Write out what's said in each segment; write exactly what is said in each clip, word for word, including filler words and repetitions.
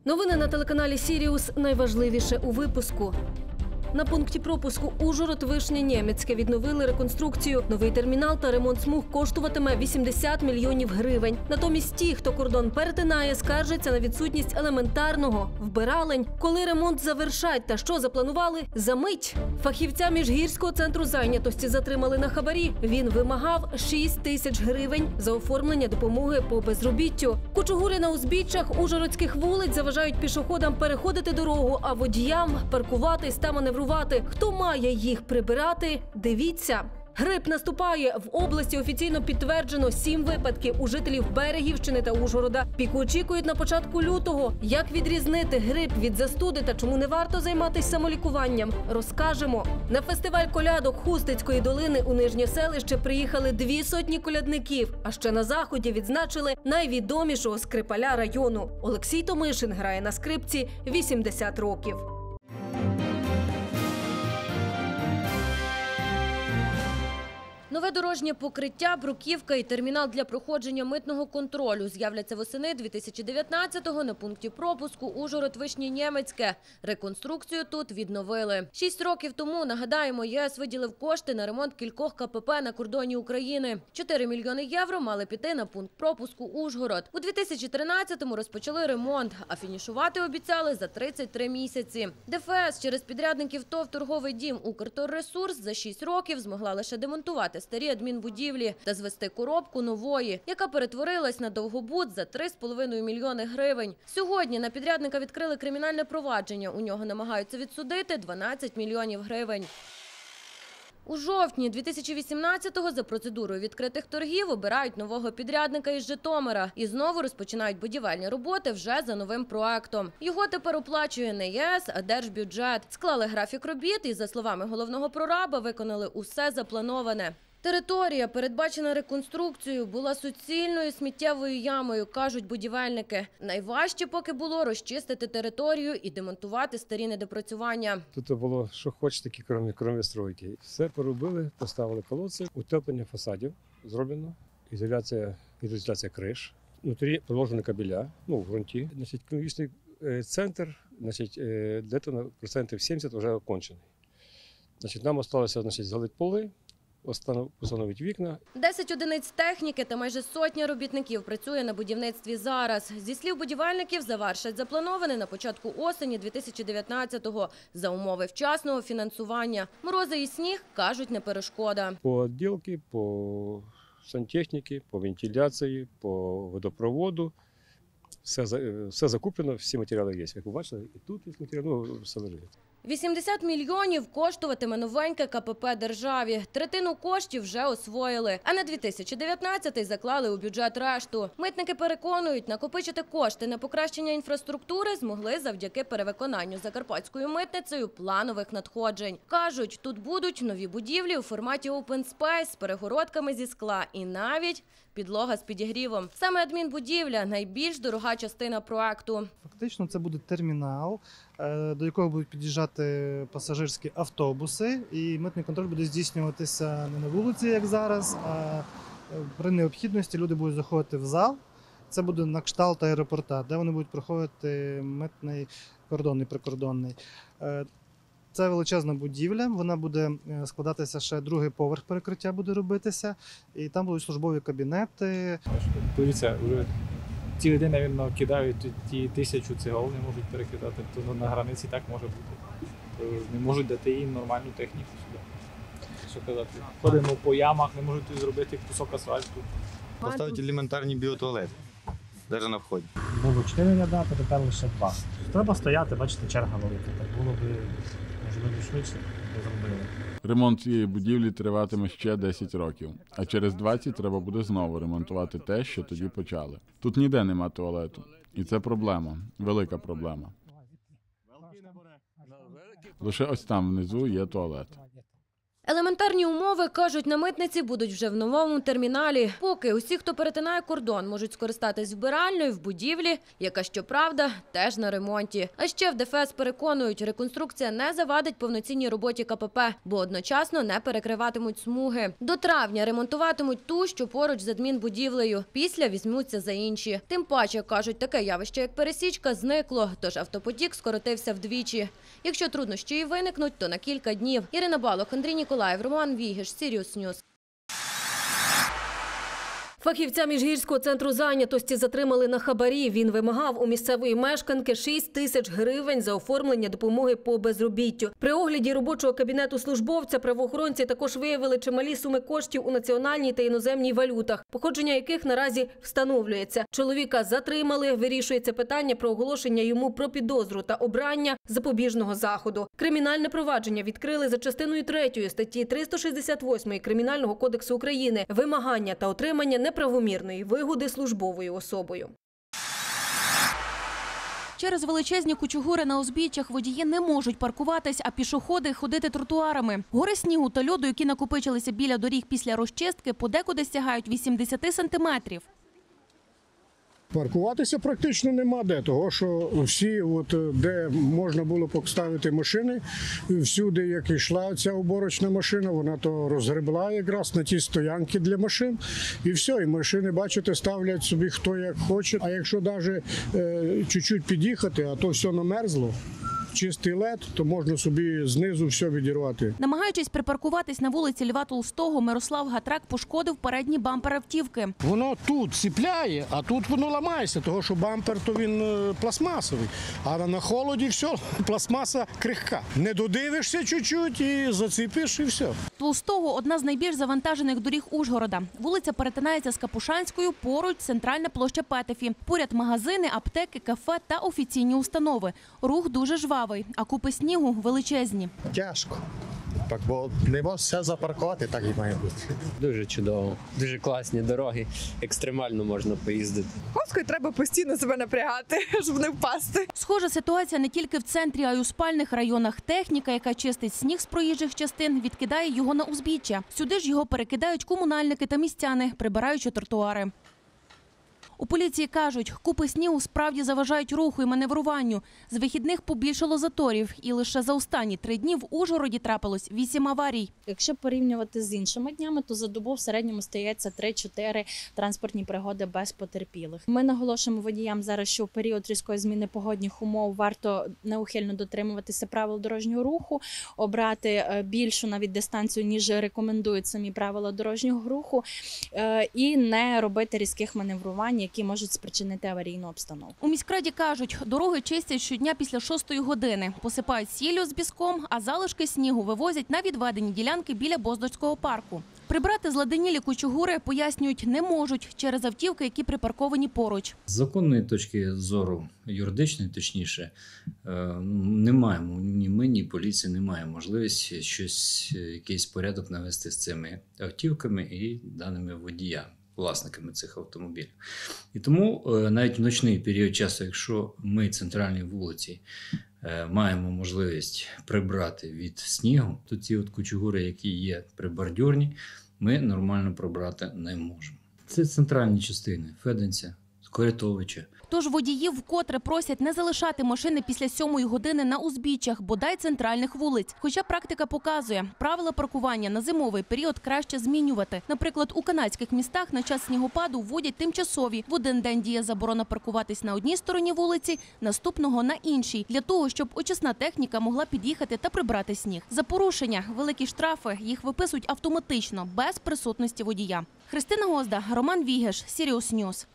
Новини на телеканалі «Сіріус». Найважливіше у випуску. На пункті пропуску Ужгород-Вишня-Нємецьке відновили реконструкцію. Новий термінал та ремонт смуг коштуватиме вісімдесят мільйонів гривень. Натомість ті, хто кордон перетинає, скаржаться на відсутність елементарного – вбиралень. Коли ремонт завершать та що запланували – за мить. Фахівця Міжгірського центру зайнятості затримали на хабарі. Він вимагав шість тисяч гривень за оформлення допомоги по безробіттю. Кучугури на узбіччях ужгородських вулиць заважають пішоходам переходити дорогу, а водіям паркуватись та маневрувати. Хто має їх прибирати – дивіться. Грип наступає. В області офіційно підтверджено сім випадків у жителів Берегівщини та Ужгорода. Піку очікують на початку лютого. Як відрізнити грип від застуди та чому не варто займатися самолікуванням – розкажемо. На фестиваль колядок Хустицької долини у Нижнє Селище приїхали дві сотні колядників. А ще на заході відзначили найвідомішого скрипаля району. Олексій Томишин грає на скрипці вісімдесят років. Нове дорожнє покриття, бруківка і термінал для проходження митного контролю з'являться восени дві тисячі дев'ятнадцятого на пункті пропуску Ужгород-Вишня-Нємецьке. Реконструкцію тут відновили. Шість років тому, нагадаємо, ЄС виділив кошти на ремонт кількох ка пе пе на кордоні України. Чотири мільйони євро мали піти на пункт пропуску Ужгород. У дві тисячі тринадцятому розпочали ремонт, а фінішувати обіцяли за тридцять три місяці. де еф ес через підрядників ТОВ «Торговий дім Укрторресурс» за шість років змогла лише демонтувати старі адмінбудівлі та звести коробку нової, яка перетворилась на довгобуд за три з половиною мільйони гривень. Сьогодні на підрядника відкрили кримінальне провадження. У нього намагаються відсудити дванадцять мільйонів гривень. У жовтні дві тисячі вісімнадцятого за процедурою відкритих торгів обирають нового підрядника із Житомира. І знову розпочинають будівельні роботи вже за новим проектом. Його тепер оплачує не ЄС, а держбюджет. Склали графік робіт і, за словами головного прораба, виконали усе заплановане. Територія, передбачена реконструкцією, була суцільною сміттєвою ямою, кажуть будівельники. Найважче поки було розчистити територію і демонтувати старі недопрацювання. Тут було, що хоч такі, крім, крім стройки. Все поробили, поставили колодці, утеплення фасадів зроблено, ізоляція, ізоляція криш, внутрі проложені кабеля, ну, в ґрунті. Значить, економічний центр, значить, десь на процентів сімдесят вже окончений. Значить, нам залишилося, значить, залити поли, постановити вікна. Десять одиниць техніки та майже сотня робітників працює на будівництві зараз. Зі слів будівельників, завершать заплановане на початку осені дві тисячі дев'ятнадцятого за умови вчасного фінансування. Морози і сніг, кажуть, не перешкода. По відділці, по сантехніці, по вентиляції, по водопроводу. Все, все закуплено, всі матеріали є. Як ви бачили, і тут є матеріали, ну, все лежить. вісімдесят мільйонів коштуватиме новеньке ка пе пе державі. Третину коштів вже освоїли. А на дві тисячі дев'ятнадцятий заклали у бюджет решту. Митники переконують, накопичити кошти на покращення інфраструктури змогли завдяки перевиконанню Закарпатською митницею планових надходжень. Кажуть, тут будуть нові будівлі у форматі open space з перегородками зі скла і навіть підлога з підігрівом. Саме адмінбудівля – найбільш дорога частина проекту. Фактично це буде термінал, до якого будуть під'їжджати пасажирські автобуси, і митний контроль буде здійснюватися не на вулиці, як зараз, а при необхідності люди будуть заходити в зал. Це буде на кшталт аеропорта, де вони будуть проходити митний кордонний, прикордонний. Це величезна будівля, вона буде складатися, ще другий поверх перекриття буде робитися, і там будуть службові кабінети. Дивіться, вже цілий день, навіть, кидають ті тисячу цегол, не можуть перекидати, то на границі так може бути. Не можуть дати їм нормальну техніку сюди. Що казати, ходимо по ямах, не можуть зробити кусок асфальту. Поставити елементарні біотуалети, навіть на вході. Було чотири ряда, то тепер лише два. Треба стояти, бачите, черга велика. Так було б, можливо, швидше, би зробили. Ремонт цієї будівлі триватиме ще десять років, а через двадцять треба буде знову ремонтувати те, що тоді почали. Тут ніде нема туалету. І це проблема, велика проблема. Лише ось там внизу є туалет. Елементарні умови, кажуть, на митниці будуть вже в новому терміналі. Поки усі, хто перетинає кордон, можуть скористатись вбиральною в будівлі, яка, щоправда, теж на ремонті. А ще в ДФС переконують, реконструкція не завадить повноцінній роботі КПП, бо одночасно не перекриватимуть смуги. До травня ремонтуватимуть ту, що поруч з адмінбудівлею. Після візьмуться за інші. Тим паче, кажуть, таке явище, як пересічка, зникло, тож автопотік скоротився вдвічі. Якщо труднощі і виникнуть, то на кілька днів. Ірина Балох, Андрій Ніколаєв, Роман Вігіш, Сіріус Ньюс. Фахівця Міжгірського центру зайнятості затримали на хабарі. Він вимагав у місцевої мешканки шість тисяч гривень за оформлення допомоги по безробіттю. При огляді робочого кабінету службовця правоохоронці також виявили чималі суми коштів у національній та іноземній валютах, походження яких наразі встановлюється. Чоловіка затримали, вирішується питання про оголошення йому про підозру та обрання запобіжного заходу. Кримінальне провадження відкрили за частиною третьої статті триста шістдесят восьмої Кримінального кодексу України «Вимагання та отримання неправомірної вигоди службовою особою». Через величезні кучугури на узбіччях водії не можуть паркуватись, а пішоходи – ходити тротуарами. Гори снігу та льоду, які накопичилися біля доріг після розчистки, подекуди сягають вісімдесят сантиметрів. Паркуватися практично нема де, того що всі, от, де можна було поставити машини, всюди, як йшла ця уборочна машина, вона то розгребла якраз на ті стоянки для машин. І все, і машини, бачите, ставлять собі хто як хоче. А якщо навіть е, чуть-чуть під'їхати, а то все намерзло, чистий лед, то можна собі знизу все відірвати. Намагаючись припаркуватись на вулиці Льва Толстого, Мирослав Гатрак пошкодив передній бампер автівки. Воно тут ціпляє, а тут воно ламається, тому що бампер то він пластмасовий. А на холоді все, пластмаса крихка. Не додивишся чуть-чуть і заціпиш, і все. Толстого – одна з найбільш завантажених доріг Ужгорода. Вулиця перетинається з Капушанською, поруч центральна площа Петефі. Поряд магазини, аптеки, кафе та офіційні установи. Рух дуже жвавий, а купи снігу величезні. Тяжко, так, бо не можна все запаркувати, так і має бути. Дуже чудово, дуже класні дороги, екстремально можна поїздити. Ковською треба постійно себе напрягати, щоб не впасти. Схожа ситуація не тільки в центрі, а й у спальних районах. Техніка, яка чистить сніг з проїжджих частин, відкидає його на узбіччя. Сюди ж його перекидають комунальники та містяни, прибираючи тротуари. У поліції кажуть, купи снігу справді заважають руху і маневруванню. З вихідних побільшало заторів, і лише за останні три дні в Ужгороді трапилось вісім аварій. Якщо порівнювати з іншими днями, то за добу в середньому стається три-чотири транспортні пригоди без потерпілих. Ми наголошуємо водіям зараз, що в період різкої зміни погодних умов варто неухильно дотримуватися правил дорожнього руху, обрати більшу навіть дистанцію, ніж рекомендують самі правила дорожнього руху, і не робити різких маневрувань, які можуть спричинити аварійну обстановку. У міськраді кажуть, дороги чистять щодня після шостої години. Посипають сіллю з піском, а залишки снігу вивозять на відведені ділянки біля Боздорського парку. Прибрати зладенілі кучугури, пояснюють, не можуть через автівки, які припарковані поруч. З законної точки зору, юридичної точніше, не маємо, ні ми, ні поліція не маємо можливості щось, якийсь порядок навести з цими автівками і даними водіями, власниками цих автомобілів. І тому навіть в ночний період часу, якщо ми центральні вулиці маємо можливість прибрати від снігу, то ці от кучугури, які є прибордюрні, ми нормально прибрати не можемо. Це центральні частини Феденця, Корятовича. Тож водіїв вкотре просять не залишати машини після сьомої години на узбіччях, бодай центральних вулиць. Хоча практика показує, правила паркування на зимовий період краще змінювати. Наприклад, у канадських містах на час снігопаду вводять тимчасові. В один день діє заборона паркуватись на одній стороні вулиці, наступного – на іншій. Для того, щоб очисна техніка могла під'їхати та прибрати сніг. За порушення – великі штрафи. Їх виписують автоматично, без присутності водія. Христина Гозда, Роман Вігеш, Сіріус Ньюс.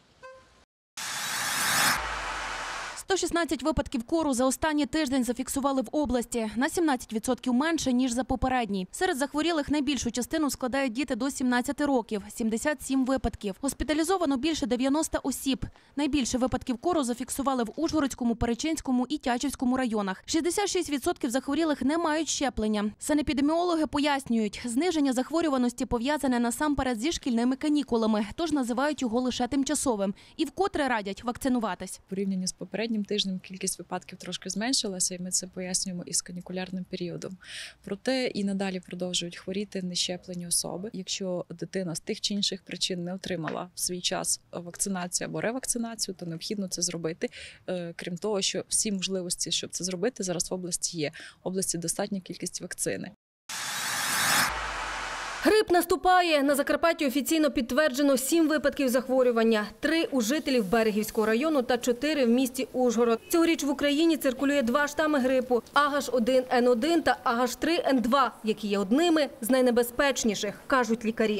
сто шістнадцять випадків кору за останній тиждень зафіксували в області. На сімнадцять відсотків менше, ніж за попередній. Серед захворілих найбільшу частину складають діти до сімнадцяти років – сімдесят сім випадків. Госпіталізовано більше дев'яноста осіб. Найбільше випадків кору зафіксували в Ужгородському, Перечинському і Тячівському районах. шістдесят шість відсотків захворілих не мають щеплення. Санепідеміологи пояснюють, зниження захворюваності пов'язане насамперед зі шкільними канікулами, тож називають його лише тимчасовим. І вкотре радять вакцинуватись. В порівнянні з попереднім останнім тижнем кількість випадків трошки зменшилася, і ми це пояснюємо із канікулярним періодом. Проте і надалі продовжують хворіти нещеплені особи. Якщо дитина з тих чи інших причин не отримала в свій час вакцинацію або ревакцинацію, то необхідно це зробити. Крім того, що всі можливості, щоб це зробити, зараз в області є. В області достатня кількість вакцини. Грип наступає. На Закарпатті офіційно підтверджено сім випадків захворювання. Три у жителів Берегівського району та чотири в місті Ужгород. Цьогоріч в Україні циркулює два штами грипу – А Г один Н один та А Г три Н два, які є одними з найнебезпечніших, кажуть лікарі.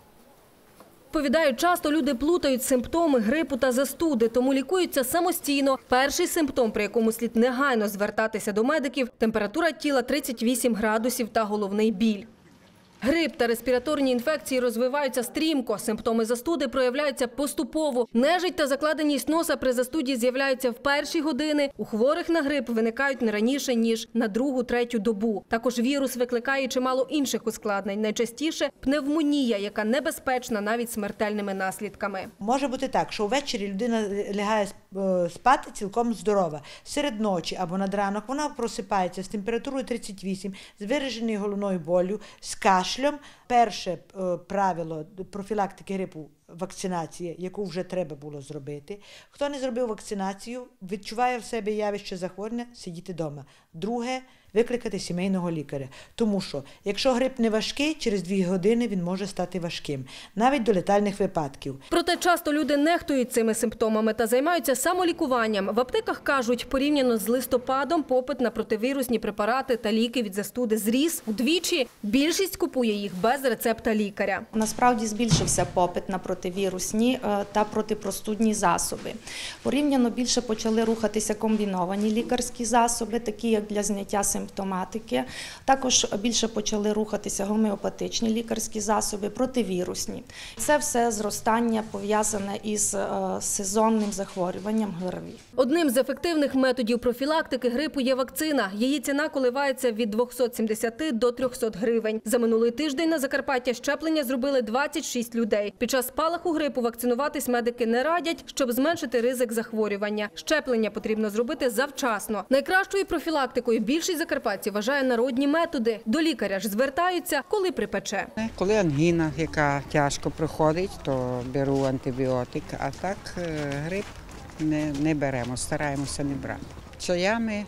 Повідають, часто люди плутають симптоми грипу та застуди, тому лікуються самостійно. Перший симптом, при якому слід негайно звертатися до медиків – температура тіла тридцять вісім градусів та головний біль. Грип та респіраторні інфекції розвиваються стрімко, симптоми застуди проявляються поступово. Нежить та закладеність носа при застуді з'являються в перші години. У хворих на грип виникають не раніше, ніж на другу-третю добу. Також вірус викликає чимало інших ускладнень. Найчастіше – пневмонія, яка небезпечна навіть смертельними наслідками. Може бути так, що ввечері людина лягає спати цілком здорова. Серед ночі або над ранок вона просипається з температурою тридцять вісім, з вираженою головною болю, з кашлем. Перше правило профілактики грипу – вакцинація, яку вже треба було зробити. Хто не зробив вакцинацію, відчуває в себе явище захворювання – сидіти вдома. Друге – викликати сімейного лікаря. Тому що, якщо грип не важкий, через дві години він може стати важким. Навіть до летальних випадків. Проте часто люди нехтують цими симптомами та займаються самолікуванням. В аптеках кажуть, порівняно з листопадом попит на противірусні препарати та ліки від застуди зріс удвічі. Більшість купує їх без рецепта лікаря. Насправді збільшився попит на противірусні та протипростудні засоби. Порівняно більше почали рухатися комбіновані лікарські засоби, такі як для зняття симптоматики. Також більше почали рухатися гомеопатичні лікарські засоби, противірусні. Це все зростання пов'язане із сезонним захворюванням ГРВІ. Одним з ефективних методів профілактики грипу є вакцина. Її ціна коливається від двохсот сімдесяти до трьохсот гривень. За минулий тиждень на Закарпатті щеплення зробили двадцять шість людей. Під час спалаху грипу вакцинуватись медики не радять, щоб зменшити ризик захворювання. Щеплення потрібно зробити завчасно. Найкращою профілактикою більшість закарпатців вважає народні методи. До лікаря ж звертаються, коли припече. Коли ангіна, яка тяжко проходить, то беру антибіотик, а так грип не, не беремо, стараємося не брати. Чаями,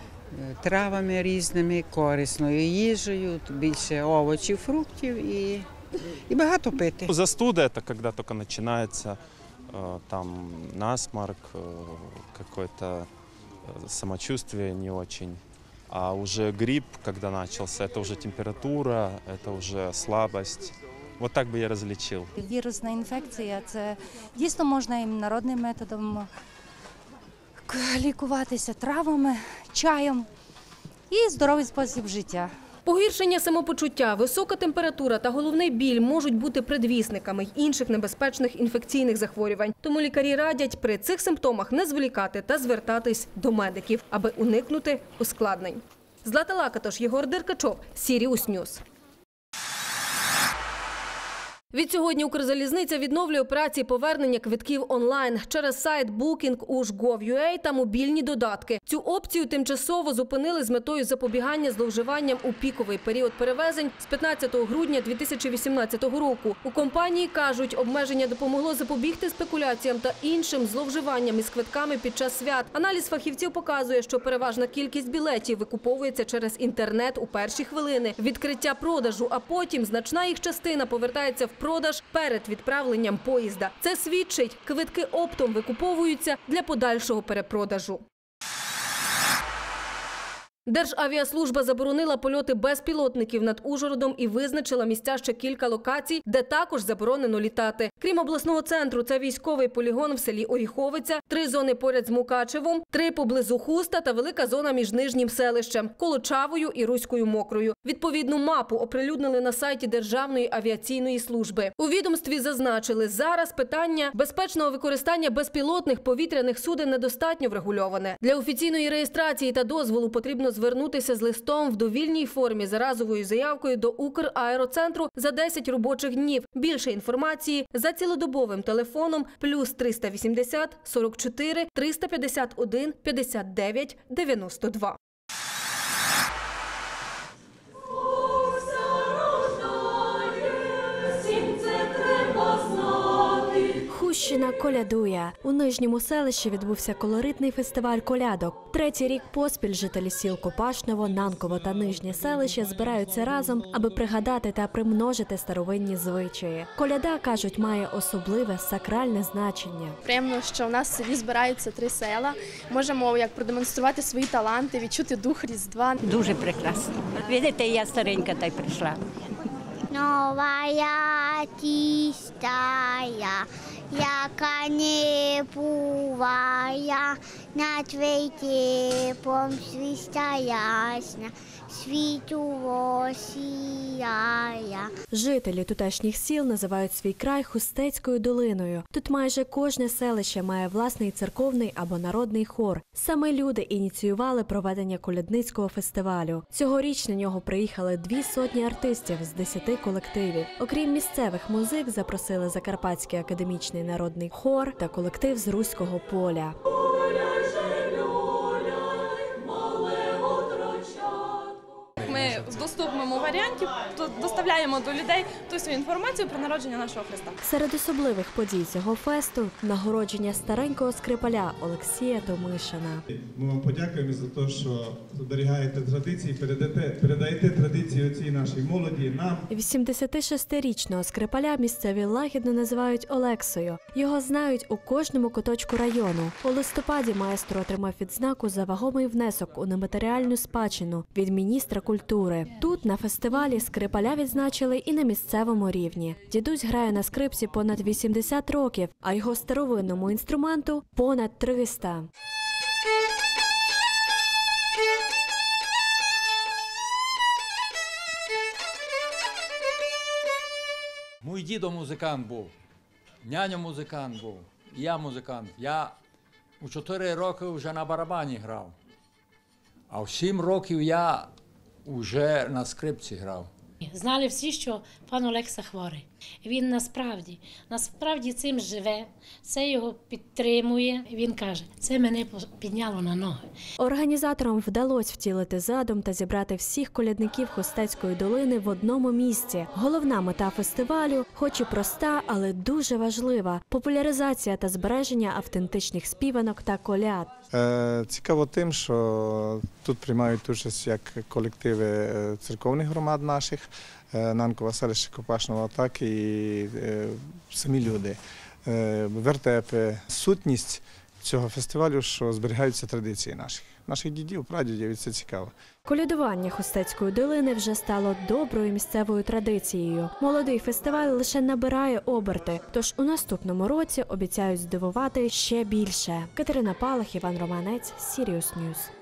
травами різними, корисною їжею, більше овочів, фруктів і, і багато пити. Застуда – це коли тільки починається там насморк, какое-то самочувствие не очень. А уже грипп, когда начался, это уже температура, это уже слабость. Вот так би я розлічив. Вірусна інфекція – це дійсно можна і народним методом лікуватися травами, чаєм і здоровий спосіб життя. Погіршення самопочуття, висока температура та головний біль можуть бути предвісниками інших небезпечних інфекційних захворювань. Тому лікарі радять при цих симптомах не зволікати та звертатись до медиків, аби уникнути ускладнень. Злата Лакатош, Єгор Деркачов, Сіріус Ньюс. Відсьогодні Укрзалізниця відновлює операції повернення квитків онлайн через сайт букінг точка у ж точка гов точка ю а та мобільні додатки. Цю опцію тимчасово зупинили з метою запобігання зловживанням у піковий період перевезень з п'ятнадцятого грудня дві тисячі вісімнадцятого року. У компанії кажуть, обмеження допомогло запобігти спекуляціям та іншим зловживанням із квитками під час свят. Аналіз фахівців показує, що переважна кількість білетів викуповується через інтернет у перші хвилини відкриття продажу, а потім значна їх частина повертається в продаж перед відправленням поїзда. Це свідчить, квитки оптом викуповуються для подальшого перепродажу. Державіаслужба заборонила польоти безпілотників над Ужгородом і визначила місця ще кілька локацій, де також заборонено літати. Крім обласного центру, це військовий полігон в селі Оріховиця, три зони поряд з Мукачевом, три поблизу Хуста та велика зона між Нижнім селищем – Колочавою і Руською Мокрою. Відповідну мапу оприлюднили на сайті Державної авіаційної служби. У відомстві зазначили, зараз питання безпечного використання безпілотних повітряних суден недостатньо врегульоване. Для офіційної реєстрації та дозволу потрібно звернутися з листом в довільній формі за разовою заявкою до Украероцентру за десять робочих днів. Більше інформації за за цілодобовим телефоном плюс триста вісімдесят сорок чотири триста п'ятдесят один п'ятдесят дев'ять дев'яносто два. Хущина колядує. У Нижньому селищі відбувся колоритний фестиваль колядок. Третій рік поспіль жителі сіл Копашново, Нанково та Нижнє селище збираються разом, аби пригадати та примножити старовинні звичаї. Коляда, кажуть, має особливе сакральне значення. Приємно, що в нас в селі збираються три села. Можемо як продемонструвати свої таланти, відчути дух Різдва. Дуже прекрасно. Видите, я старенька та й прийшла. Новая чистая, яка не буває, на цвіті помсвіста ясна, світу осіяє. Жителі тутешніх сіл називають свій край Хустецькою долиною. Тут майже кожне селище має власний церковний або народний хор. Саме люди ініціювали проведення колядницького фестивалю. Цьогоріч на нього приїхали дві сотні артистів з десяти колективів. Окрім місцевих музик, запросили Закарпатський академічний народний хор та колектив з Руського поля. Ми в доступному варіанті доставляємо до людей ту свою інформацію про народження нашого Христа. Серед особливих подій цього фесту – нагородження старенького скрипаля Олексія Томишина. Ми вам подякуємо за те, що зберігаєте традиції, передаєте, передаєте традиції цій нашій молоді нам. вісімдесятишестирічного скрипаля місцеві лагідно називають Олексою. Його знають у кожному куточку району. У листопаді маестро отримав відзнаку за вагомий внесок у нематеріальну спадщину від міністра культури. Тут, на фестивалі, скрипаля відзначили і на місцевому рівні. Дідусь грає на скрипці понад вісімдесят років, а його старовинному інструменту – понад триста. Мій дідо музикант був, няня музикант був, я музикант. Я у чотири роки вже на барабані грав, а в сім років я вже на скрипці грав. Знали всі, що пан Олекса хворий. Він насправді, насправді цим живе, це його підтримує. Він каже, це мене підняло на ноги. Організаторам вдалося втілити задум та зібрати всіх колядників Хустецької долини в одному місці. Головна мета фестивалю, хоч і проста, але дуже важлива – популяризація та збереження автентичних співанок та коляд. Е, цікаво тим, що тут приймають участь як колективи церковних громад наших, Нанкове селище Копашново, так і е, самі люди, е, вертепи. Сутність цього фестивалю, що зберігаються традиції наших, наших дідів, прадідів, і це цікаво. Колядування Хустецької долини вже стало доброю місцевою традицією. Молодий фестиваль лише набирає оберти, тож у наступному році обіцяють здивувати ще більше. Катерина Палах, Іван Романець, Сіріус Ньюс.